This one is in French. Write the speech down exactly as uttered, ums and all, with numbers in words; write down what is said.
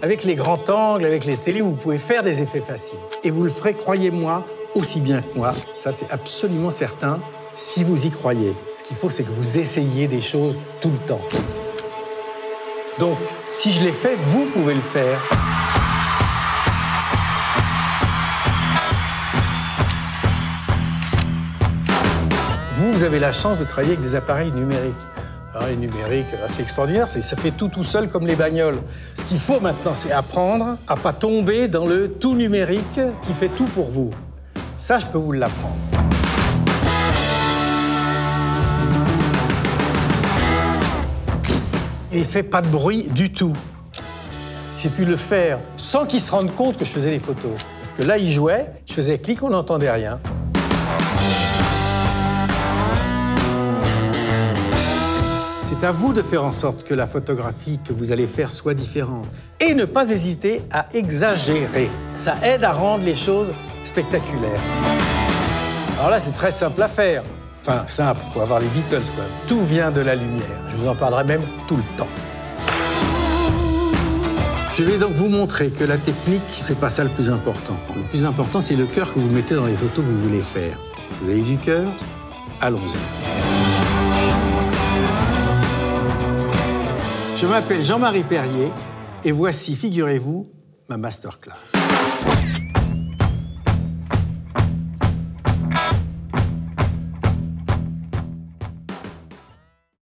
Avec les grands angles, avec les télés, vous pouvez faire des effets faciles. Et vous le ferez, croyez-moi, aussi bien que moi. Ça, c'est absolument certain, si vous y croyez. Ce qu'il faut, c'est que vous essayiez des choses tout le temps. Donc, si je l'ai fait, vous pouvez le faire. Vous, vous avez la chance de travailler avec des appareils numériques. Alors, les numériques, c'est extraordinaire, ça fait tout tout seul comme les bagnoles. Ce qu'il faut maintenant, c'est apprendre à pas tomber dans le tout numérique qui fait tout pour vous. Ça, je peux vous l'apprendre. Et il fait pas de bruit du tout. J'ai pu le faire sans qu'ils se rendent compte que je faisais des photos. Parce que là, il jouait, je faisais clic, on n'entendait rien. C'est à vous de faire en sorte que la photographie que vous allez faire soit différente. Et ne pas hésiter à exagérer. Ça aide à rendre les choses spectaculaires. Alors là, c'est très simple à faire. Enfin, simple, il faut avoir les Beatles, quoi. Tout vient de la lumière. Je vous en parlerai même tout le temps. Je vais donc vous montrer que la technique, c'est pas ça le plus important. Le plus important, c'est le cœur que vous mettez dans les photos que vous voulez faire. Vous avez du cœur? Allons-y. Je m'appelle Jean-Marie Perrier et voici, figurez-vous, ma masterclass.